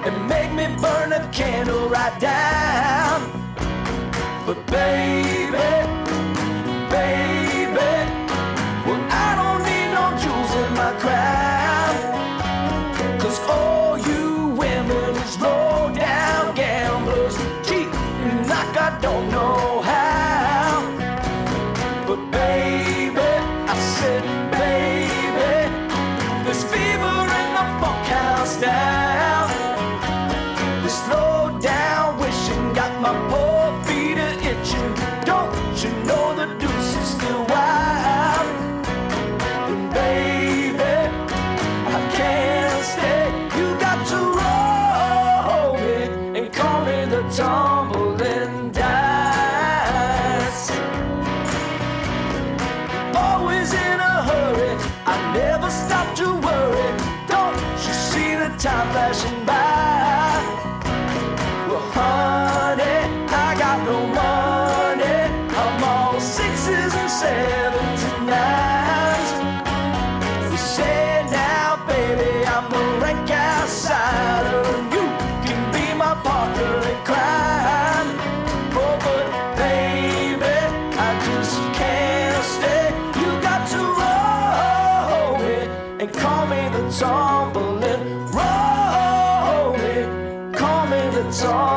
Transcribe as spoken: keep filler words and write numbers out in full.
and make me burn a candle right down. But baby, baby, well, I don't need no jewels in my crown, 'cause all you women is low down gamblers, cheating like I don't know how. But baby, I said baby, there's fever in the bunkhouse now. This slow down wishing got my poor feet a itching. Don't you know the deuce is still wild? And baby, I can't stay. You got to roll me and call me the tumbling dice. Always in a hurry, I never stop to worry. Don't you see the time flashing by? Well, honey, I got no money. I'm all sixes and sevens and nines. You say now, baby, I'm a rank outsider, and you can be my partner in crime. Oh, but baby, I just can't stay. You got to roll me and call me the tumbling. Roll me, call me the tumbling.